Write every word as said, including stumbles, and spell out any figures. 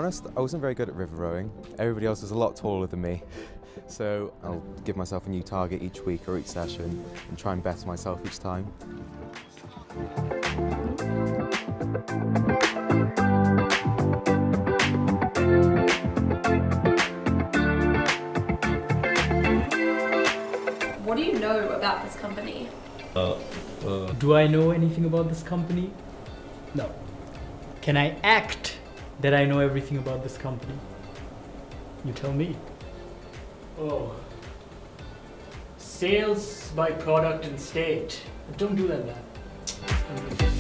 honest, I wasn't very good at river rowing. Everybody else was a lot taller than me. So I'll give myself a new target each week or each session and try and better myself each time. What do you know about this company? Uh, uh. Do I know anything about this company? No. Can I act that I know everything about this company? You tell me. Oh. Sales by product and state. Don't do that, man.